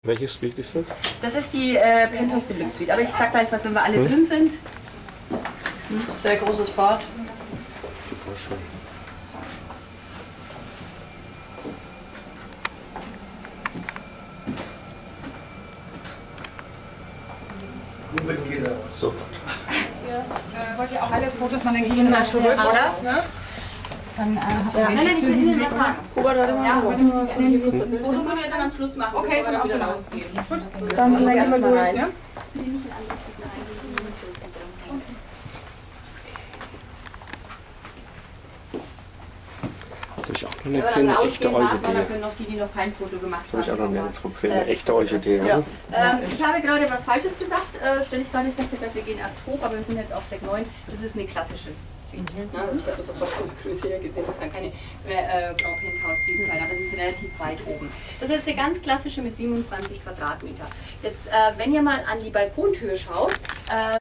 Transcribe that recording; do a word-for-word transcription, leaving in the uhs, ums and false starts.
Welche Suite ist das? Das ist die äh, Penthouse Deluxe Suite. Aber ich sag gleich was, wenn wir alle hm? drin sind. Das ist ein sehr großes Bad. Super schön. Sofort. Ja. Äh, wollt ihr auch alle Fotos machen? Dann gehen wir zurück, oder? Ne? Dann, äh, ja. Nein, nein, ich will Ihnen was sagen. Hubert, warte mal. Ja, so. Ein Foto können wir dann am Schluss machen, okay, bevor wir dann wieder auch rausgehen. Gut, dann, dann gehen wir durch, rein. ne? Das habe ich auch noch nicht gesehen, eine echte Orchidee. Da können noch die, die noch kein Foto gemacht Das habe ich auch noch haben. nirgendwo gesehen, eine echte Orchidee. Ja. Ja. Ähm, ich habe gerade was Falsches gesagt, äh, stelle ich gerade fest, ich dachte, wir gehen erst hoch, aber wir sind jetzt auf Deck neun. Das ist eine klassische Suite. Mhm. Ja, ich habe sofort von der Größe her gesehen, das kann keine äh, Grand Penthouse Suite sein, aber sie ist relativ weit oben. Das ist eine ganz klassische mit siebenundzwanzig Quadratmeter. Jetzt, äh, wenn ihr mal an die Balkontür schaut, äh,